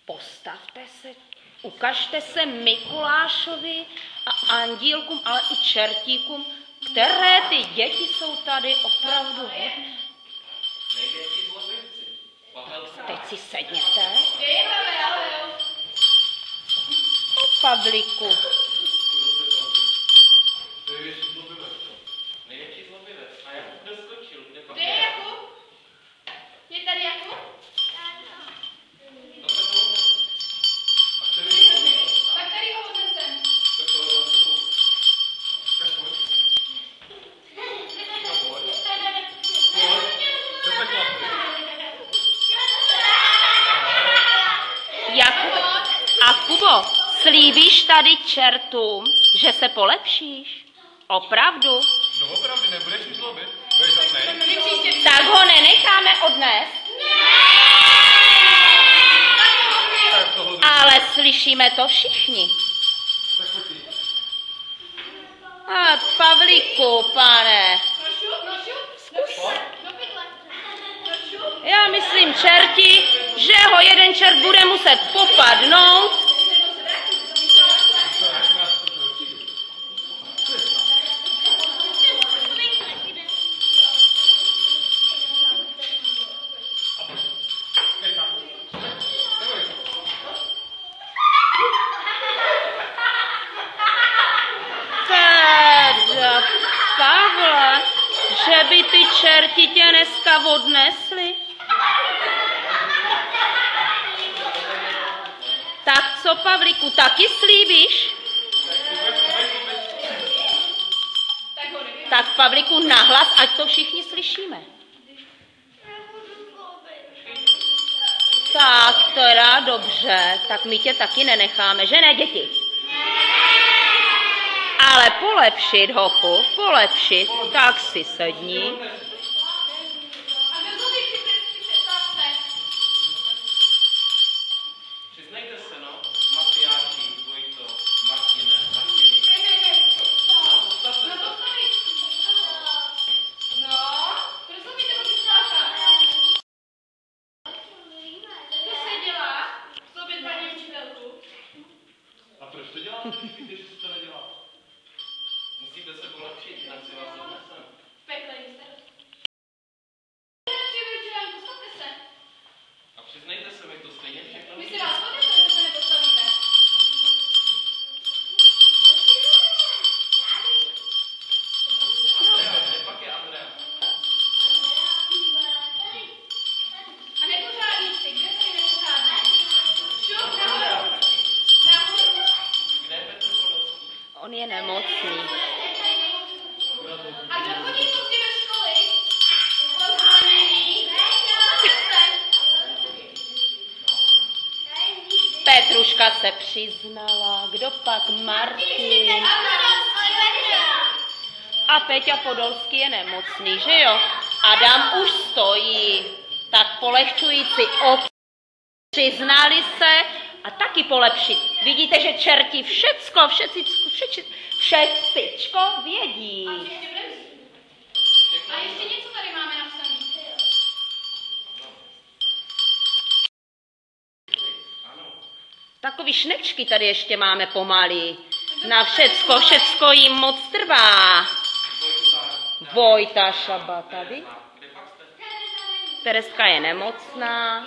Postavte se, ukažte se Mikulášovi a andílkům, ale i čertíkům, které ty děti jsou tady opravdu hodné. Teď si sedněte. O Pavlíku. Kde je Jakub? Je tady Jakub? Tak tady ho odnesem. A Kubo, slíbíš tady čertům, že se polepšíš? Opravdu? No opravdu, nebudeš mi zlobit? Budeš hodnej? Tak ho nenecháme odnést. Ale slyšíme to všichni. A Pavlíku, pane. Zkus. Já myslím, čerti, že ho jeden čert bude muset popadnout. Pavle, že by ty čerti tě dneska odnesli? Tak co, Pavlíku, taky slíbíš? Tak Pavlíku, nahlas, ať to všichni slyšíme. Tak teda dobře, tak my tě taky nenecháme, že ne, děti? Ale polepšit, hochu, polepšit, tak si sedni. A kdo to představte? Přiznejte se, no, Matyáši, Vojto, Martine, Martini. No to sami. No, proč to mi to představte? Co se dělá? Co oběd paní učitelku? A proč to děláte, když víte, že se to nedělá? Musíte se polepšit, jinak si vás odnesem. Pekle jste. Postavte se. A přiznejte se, mi to stejně všechno. My si vás odneseme, že se nepostavíte. Pak je Andrea. A nepořádníci, kde tady nepořádníci? Šup, nahoru. Nahoru. Kde je Petr Podolský? On je nemocný. A kdo chodí pozdě do školy? Petruška se přiznala, kdo pak Martin. A Peťa Podolský je nemocný, že jo? Adam už stojí, tak polehčující přiznali se a taky polepšit. Vidíte, že čerti všecko vědí. A ještě něco tady máme napsané. Takový šnečky tady ještě máme pomalý. Na všecko jim moc trvá. Vojta Šaba tady. Tereska je nemocná.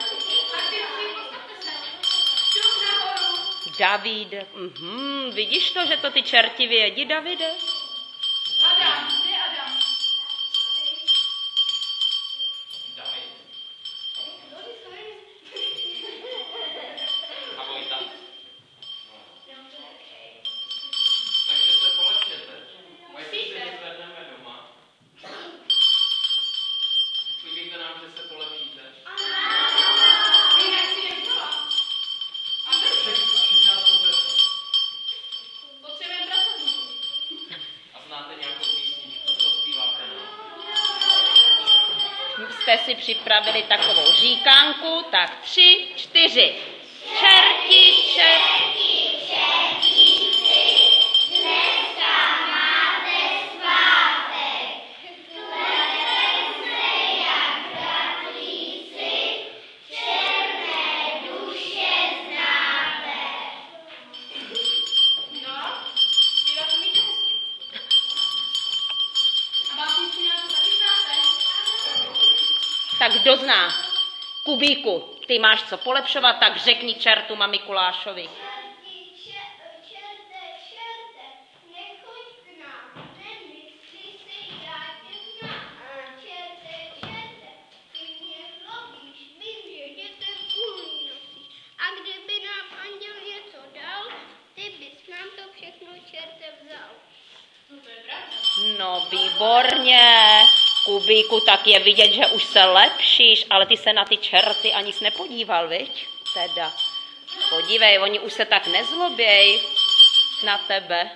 David. Vidíš to, že to ty čerti vědí, Davide? Adam, kde je Adam? A Vojta? Takže se polepšete. Ať si vyzvedneme doma. Slíbíte nám, že se polepšíte. Jinak si nevzala. A potřebujeme pracovníky. A znáte nějakou písničku, co zpíváte? Jste si připravili takovou říkánku, tak 3, 4. Čerti, čerti. Duše kdo zná? Kubíku, ty máš co polepšovat, tak řekni čertu ma Mikulášovi. No výborně, Kubíku, tak je vidět, že už se lepšíš, ale ty se na ty čerty ani nepodíval, viď? Teda, podívej, oni už se tak nezloběj na tebe.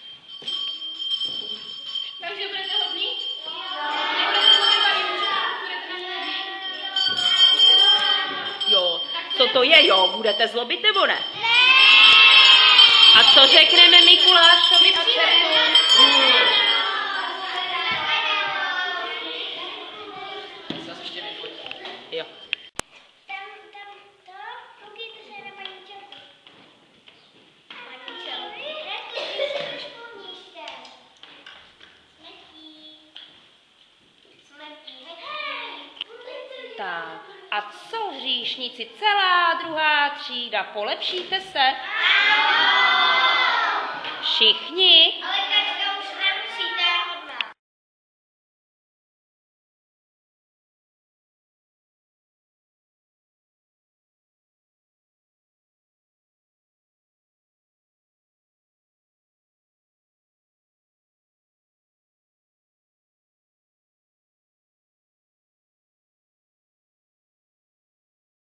Takže budete hodný? Jo, co to je, jo, budete zlobit nebo ne? A co řekneme Mikulášovi a čertům? Jo. Tak, a co hříšníci, celá druhá třída, polepšíte se? Všichni?